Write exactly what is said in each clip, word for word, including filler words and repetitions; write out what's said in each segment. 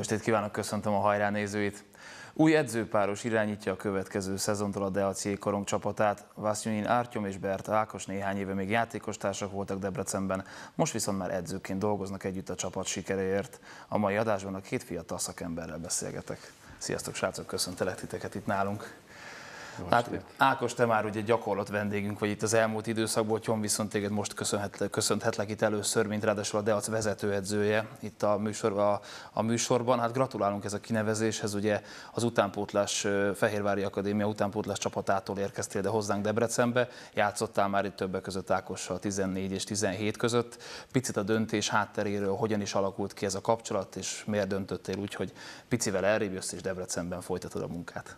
estét kívánok, köszöntöm a Hajrá nézőit! Új edzőpáros irányítja a következő szezontól a Deac jégkorong csapatát. Vásznyuin Ártyom és Berta Ákos néhány éve még játékostársak voltak Debrecenben, most viszont már edzőként dolgoznak együtt a csapat sikeréért. A mai adásban a két fiatal szakemberrel beszélgetek. Sziasztok srácok, köszöntelek titeket itt nálunk. Hát, Ákos, te már ugye gyakorlott vendégünk vagy itt az elmúlt időszakból, Tyom viszont téged most köszönhet, köszönhetlek itt először, mint ráadásul a Deac vezetőedzője itt a, műsor, a, a műsorban. Hát gratulálunk ez a kinevezéshez, ugye az utánpótlás, Fehérvári Akadémia utánpótlás csapatától érkeztél, de hozzánk Debrecenbe, játszottál már itt többek között Ákossal tizennégy és tizenhét között. Picit a döntés hátteréről, hogyan is alakult ki ez a kapcsolat, és miért döntöttél úgy, hogy picivel elrébb jössz és Debrecenben folytatod a munkát?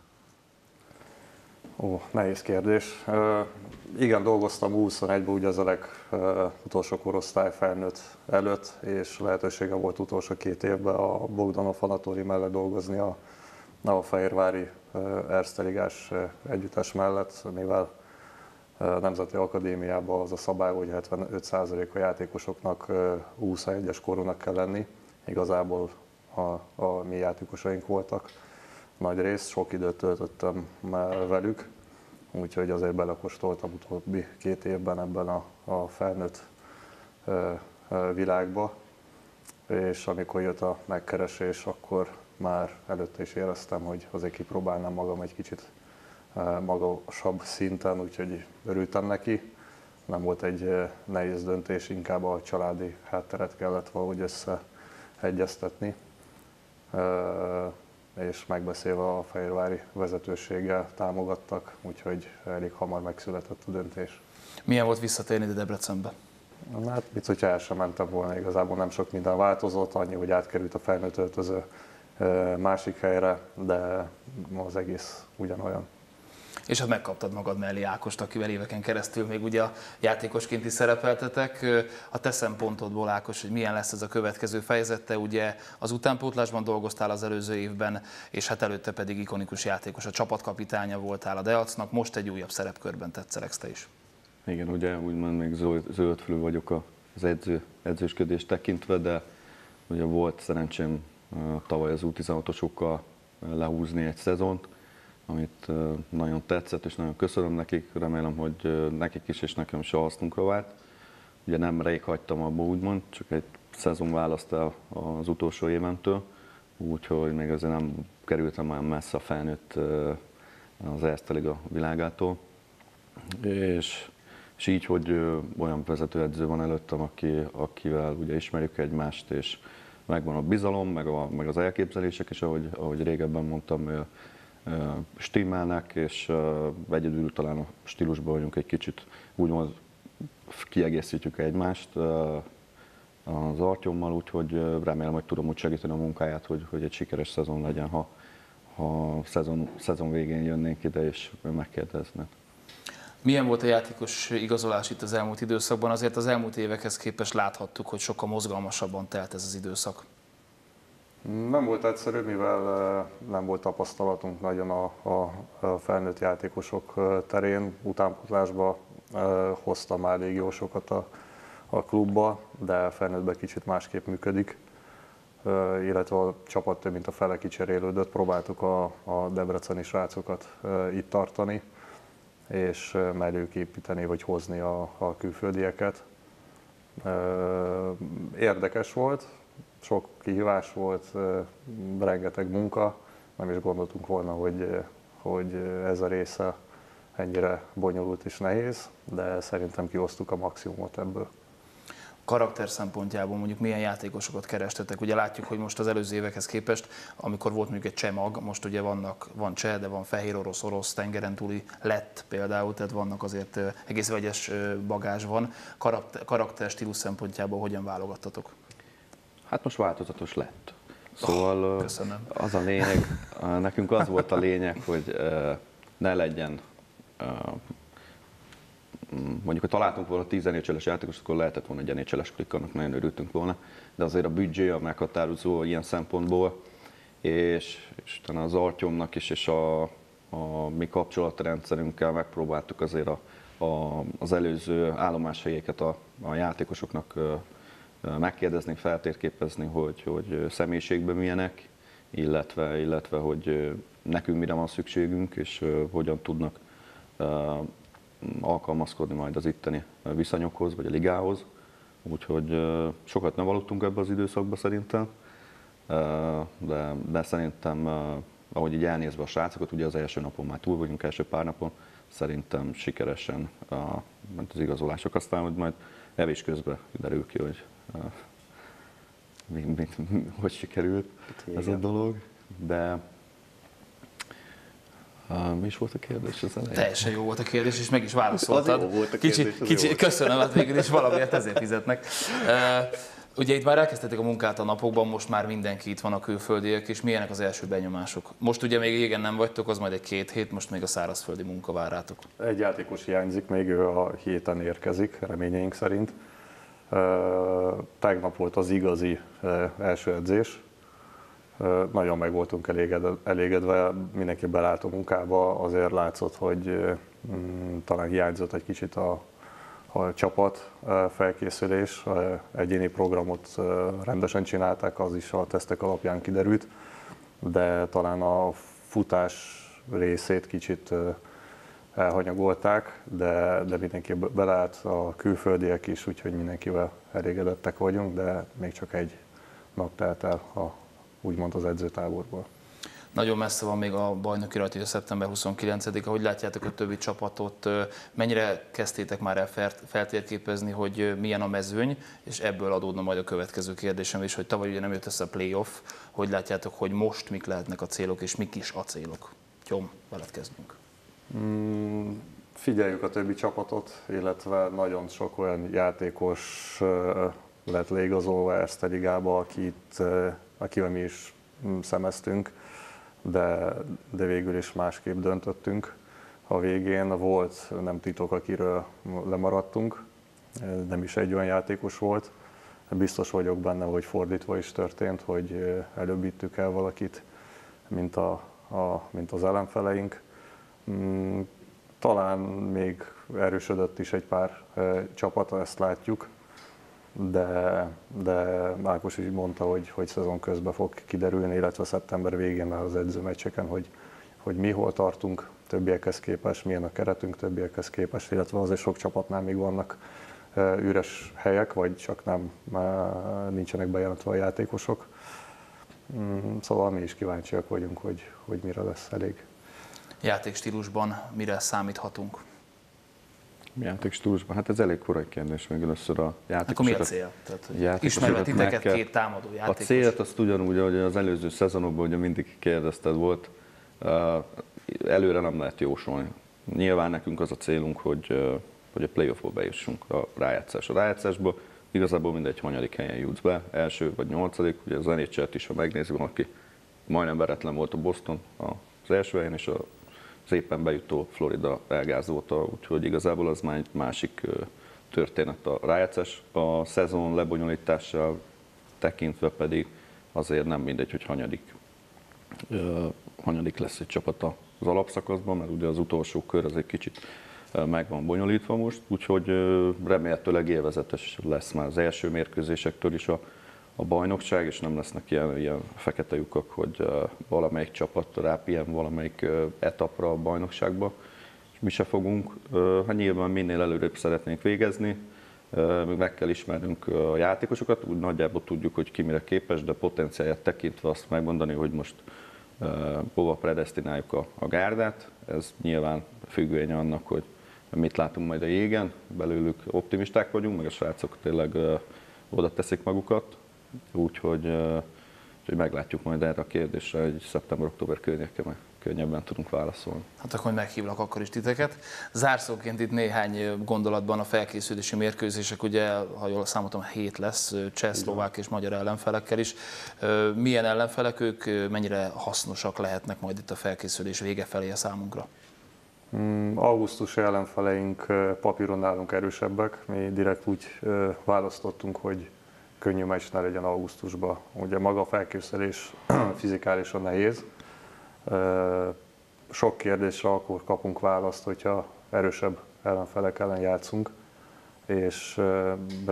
Ó, nehéz kérdés. Uh, igen, dolgoztam huszonegyben, ugye az a legutolsó korosztály felnőtt előtt, és lehetősége volt utolsó két évben a Bogdanov Anatóli mellett dolgozni a, a Fehérvári uh, Erste ligás uh, együttes mellett, mivel uh, Nemzeti Akadémiában az a szabály, hogy hetvenöt százalék a játékosoknak uh, huszonegyes korúnak kell lenni. Igazából a, a mi játékosaink voltak. Nagy rész, sok időt töltöttem velük, úgyhogy azért belekóstoltam utóbbi két évben ebben a, a felnőtt ö, ö, világba, és amikor jött a megkeresés, akkor már előtte is éreztem, hogy azért kipróbálnám magam egy kicsit ö, magasabb szinten, úgyhogy örültem neki. Nem volt egy ö, nehéz döntés, inkább a családi hátteret kellett valahogy összeegyeztetni. Ö, és megbeszélve a fehérvári vezetőséggel támogattak, úgyhogy elég hamar megszületett a döntés. Milyen volt visszatérni ide Debrecenbe? Hát, mit, hogyha el sem mentem volna, igazából nem sok minden változott, annyi, hogy átkerült a felnőtt öltöző másik helyre, de az egész ugyanolyan. És hát megkaptad magad mellé Ákost, akivel éveken keresztül még ugye a játékosként is szerepeltetek. A te szempontodból, Ákos, hogy milyen lesz ez a következő fejezete, ugye az utánpótlásban dolgoztál az előző évben, és hát előtte pedig ikonikus játékos, a csapatkapitánya voltál a Deacnak, most egy újabb szerepkörben tetszelegsz te is. Igen, ugye úgymond még zöldfülű vagyok az edző, edzősködést tekintve, de ugye volt szerencsém tavaly az U tizenhatosokkal lehúzni egy szezont, amit nagyon tetszett, és nagyon köszönöm nekik, remélem, hogy nekik is és nekem is a hasznunkra vált. Ugye nem rég hagytam abba, úgymond, csak egy szezon választ el az utolsó éventől, úgyhogy még azért nem kerültem olyan messze a felnőtt az Erste liga világától. És, és így, hogy olyan vezetőedző van előttem, aki, akivel ugye ismerjük egymást, és megvan a bizalom, meg, a, meg az elképzelések, és ahogy, ahogy régebben mondtam, stimmelnek, és uh, egyedül talán a stílusban vagyunk egy kicsit, úgymond kiegészítjük egymást uh, az Artyommal, úgyhogy uh, remélem, hogy tudom úgy segíteni a munkáját, hogy, hogy egy sikeres szezon legyen, ha, ha szezon, szezon végén jönnénk ide és megkérdeznek. Milyen volt a játékos igazolás itt az elmúlt időszakban? Azért az elmúlt évekhez képest láthattuk, hogy sokkal mozgalmasabban telt ez az időszak. Nem volt egyszerű, mivel nem volt tapasztalatunk nagyon a, a felnőtt játékosok terén. Utánpótlásba hoztam már légiósokat a, a klubba, de felnőttben kicsit másképp működik. Illetve a csapat több mint a fele kicserélődött, próbáltuk a, a debreceni srácokat itt tartani, és mellők építeni vagy hozni a, a külföldieket. Érdekes volt. Sok kihívás volt, rengeteg munka, nem is gondoltunk volna, hogy, hogy ez a része ennyire bonyolult és nehéz, de szerintem kihoztuk a maximumot ebből. Karakter szempontjából mondjuk milyen játékosokat kerestetek? Ugye látjuk, hogy most az előző évekhez képest, amikor volt mondjuk egy cseh mag, most ugye vannak, van cseh, de van fehér orosz, orosz, tengeren túli lett például, tehát vannak azért egész vegyes bagázs van. Karakter, karakter stílus szempontjából hogyan válogattatok? Hát most változatos lett. Szóval oh, az a lényeg, nekünk az volt a lényeg, hogy ne legyen, mondjuk ha találtunk volna tíz en há el-es játékos, akkor lehetett volna egy en há el-es klik, annak nagyon örültünk volna, de azért a büdzsé a meghatározó ilyen szempontból, és, és az Artyomnak is, és a, a mi kapcsolatrendszerünkkel megpróbáltuk azért a, a, az előző állomáshelyeket a, a játékosoknak megkérdezni, feltérképezni, hogy, hogy személyiségben milyenek, illetve, illetve hogy nekünk mire van szükségünk, és hogyan tudnak alkalmazkodni majd az itteni viszonyokhoz, vagy a ligához. Úgyhogy sokat nem aludtunk ebbe az időszakba szerintem, de, de szerintem, ahogy így elnézve a srácokat, ugye az első napon már túl vagyunk, első pár napon, szerintem sikeresen ment az igazolások, aztán hogy majd evés közben derül ki, hogy mi, mi, mi, hogy sikerült ez a dolog, de Uh, mi is volt a kérdés az elején? Teljesen jó volt a kérdés, és meg is válaszoltad. Az jó volt a kicsi, kérdés, az kicsi, jó volt. köszönöm, hát végül is valamiért ezért fizetnek. Uh, ugye itt már elkezdtétek a munkát a napokban, most már mindenki itt van, a külföldiek, és milyenek az első benyomások? Most ugye még régen nem vagytok, az majd egy két hét, most még a szárazföldi munka vár rátok. Egy játékos hiányzik, még ő a héten érkezik, reményeink szerint. Tegnap volt az igazi első edzés. Nagyon meg voltunk elégedve, mindenki belállt a munkába, azért látszott, hogy talán hiányzott egy kicsit a, a csapat felkészülés, egyéni programot rendesen csinálták, az is a tesztek alapján kiderült, de talán a futás részét kicsit elhanyagolták, de, de mindenki belállt, a külföldiek is, úgyhogy mindenkivel elégedettek vagyunk, de még csak egy nap telt el a úgymond az edzőtáborból. Nagyon messze van még a bajnoki rajta, szeptember huszonkilencedike. Hogy látjátok a többi csapatot? Mennyire kezdtétek már el feltérképezni, hogy milyen a mezőny, és ebből adódna majd a következő kérdésem is, hogy tavaly ugye nem jött össze a playoff. Hogy látjátok, hogy most mik lehetnek a célok, és mik is a célok? Tyom, veled kezdünk. Mm, figyeljük a többi csapatot, illetve nagyon sok olyan játékos lett leigazolva ezt a ligába, akit, akivel mi is szemeztünk, de, de végül is másképp döntöttünk. A végén volt, nem titok, akiről lemaradtunk, nem is egy olyan játékos volt. Biztos vagyok benne, hogy fordítva is történt, hogy előbb ittük el valakit, mint, a, a, mint az ellenfeleink. Talán még erősödött is egy pár csapat, ezt látjuk. De, de Ákos is mondta, hogy, hogy szezon közben fog kiderülni, illetve szeptember végén már az edzőmeccseken, hogy, hogy mi hol tartunk többiekhez képest, milyen a keretünk többiekhez képest, illetve azért sok csapatnál még vannak üres helyek, vagy csak nem, már nincsenek bejelentve a játékosok. Szóval mi is kíváncsiak vagyunk, hogy, hogy mire lesz elég. Játékstílusban mire számíthatunk? Játékstílusban? Hát ez elég korai kérdés, még először a játékosokat. Akkor mi a cél? Tehát, ismerve titeket, kell, két támadó játékos. A célt azt ugyanúgy, ahogy az előző szezonokban ugye mindig kérdezted volt, előre nem lehet jósolni. Nyilván nekünk az a célunk, hogy, hogy a playoffból bejussunk a rájátszás. A rájátszásból igazából mindegy, hanyadik helyen jutsz be, első vagy nyolcadik, ugye az en há el-t is, ha megnézzük, aki majdnem veretlen volt a Boston az első helyen, és a az éppen bejutó Florida elgázolta, úgyhogy igazából az már egy másik történet a rájátszás. A szezon lebonyolítással tekintve pedig azért nem mindegy, hogy hanyadik, hanyadik lesz egy csapat az alapszakaszban, mert ugye az utolsó kör az egy kicsit meg van bonyolítva most, úgyhogy remélhetőleg élvezetes lesz már az első mérkőzésektől is a a bajnokság, és nem lesznek ilyen, ilyen fekete lyukak, hogy uh, valamelyik csapat rápihen valamelyik uh, etapra a bajnokságba, és mi se fogunk. Uh, hát nyilván minél előrébb szeretnénk végezni, uh, még meg kell ismernünk a játékosokat, úgy nagyjából tudjuk, hogy ki mire képes, de potenciáját tekintve azt megmondani, hogy most uh, hova predesztináljuk a, a gárdát, ez nyilván függvénye annak, hogy mit látunk majd a jégen, belőlük optimisták vagyunk, meg a srácok tényleg uh, oda teszik magukat. Úgyhogy, úgyhogy meglátjuk majd erre a kérdésre, hogy szeptember-október környékén meg könnyebben tudunk válaszolni. Hát akkor meghívlak akkor is titeket. Zárszóként itt néhány gondolatban a felkészülési mérkőzések, ugye, ha jól számoltam, hét lesz, cseh, szlovák és magyar ellenfelekkel is. Milyen ellenfelek ők, mennyire hasznosak lehetnek majd itt a felkészülés vége felé a számunkra? Mm, augusztusi ellenfeleink papíron nálunk erősebbek. Mi direkt úgy választottunk, hogy könnyű meccs ne legyen augusztusban. Ugye maga a felkészülés fizikálisan nehéz. Sok kérdésre akkor kapunk választ, hogyha erősebb ellenfelek ellen játszunk, és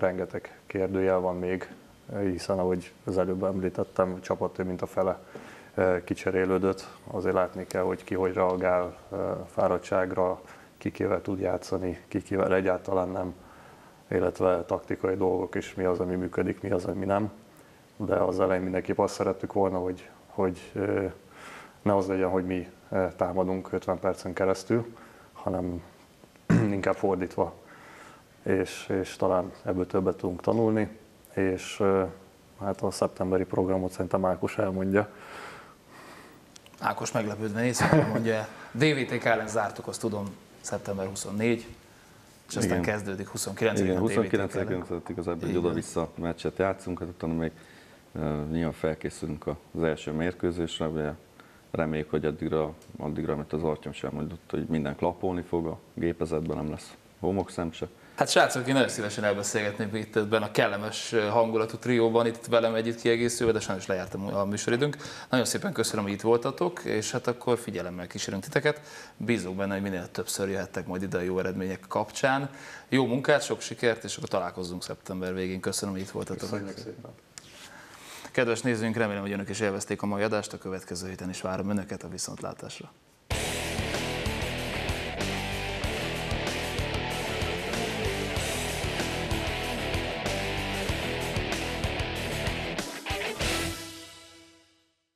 rengeteg kérdőjel van még, hiszen ahogy az előbb említettem, csapat több mint a fele kicserélődött. Azért látni kell, hogy ki hogy reagál fáradtságra, ki kivel tud játszani, ki kivel egyáltalán nem, illetve taktikai dolgok is, mi az, ami működik, mi az, ami nem. De az elején mindenképp azt szerettük volna, hogy, hogy ne az legyen, hogy mi támadunk ötven percen keresztül, hanem inkább fordítva. És, és talán ebből többet tudunk tanulni, és hát a szeptemberi programot szerintem Ákos elmondja. Ákos meglepődve néz, hogy mondja el. dé vé té ká ellen zártuk, azt tudom, szeptember huszonnégy, és aztán Igen. kezdődik huszonkilencedikén. Igen, huszonkilencedikén igazából egy oda-vissza meccset játszunk, hát utána még uh, nyilván felkészülünk az első mérkőzésre, ugye reméljük, hogy addigra, addigra, amit az Artyom sem mondott, hogy minden klappolni fog, a gépezetben nem lesz homokszem se. Hát srácok, én nagyon szívesen elbeszélgetnék itt ebben a kellemes hangulatú trióban, itt velem együtt kiegészülve, de sajnos lejárt a műsoridőnk. Nagyon szépen köszönöm, hogy itt voltatok, és hát akkor figyelemmel kísérünk titeket. Bízok benne, hogy minél többször jöhettek majd ide a jó eredmények kapcsán. Jó munkát, sok sikert, és akkor találkozzunk szeptember végén. Köszönöm, hogy itt voltatok. Köszönjük szépen. Kedves nézőink, remélem, hogy önök is élvezték a mai adást, a következő héten is várom önöket a viszontlátásra.